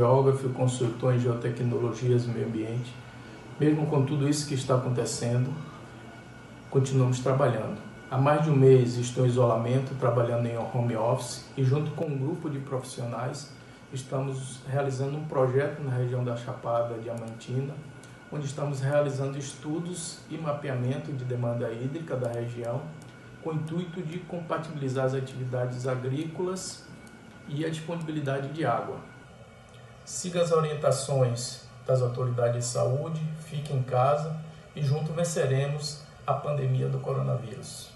geógrafo e consultor em geotecnologias e meio ambiente. Mesmo com tudo isso que está acontecendo, continuamos trabalhando. Há mais de um mês estou em isolamento, trabalhando em home office e junto com um grupo de profissionais estamos realizando um projeto na região da Chapada Diamantina, onde estamos realizando estudos e mapeamento de demanda hídrica da região, com o intuito de compatibilizar as atividades agrícolas e a disponibilidade de água. Siga as orientações das autoridades de saúde, fique em casa e juntos venceremos a pandemia do coronavírus.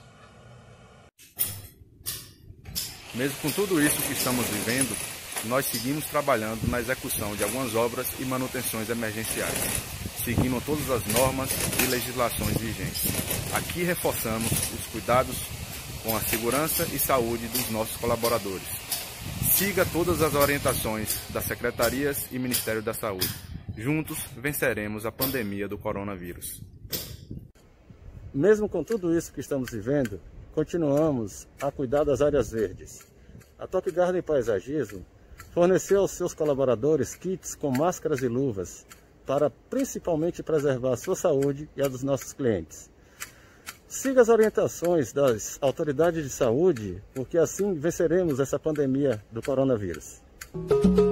Mesmo com tudo isso que estamos vivendo, nós seguimos trabalhando na execução de algumas obras e manutenções emergenciais, seguindo todas as normas e legislações vigentes. Aqui reforçamos os cuidados com a segurança e saúde dos nossos colaboradores. Siga todas as orientações das secretarias e Ministério da Saúde. Juntos venceremos a pandemia do coronavírus. Mesmo com tudo isso que estamos vivendo, continuamos a cuidar das áreas verdes. A Top Garden Paisagismo forneceu aos seus colaboradores kits com máscaras e luvas para principalmente preservar a sua saúde e a dos nossos clientes. Siga as orientações das autoridades de saúde, porque assim venceremos essa pandemia do coronavírus.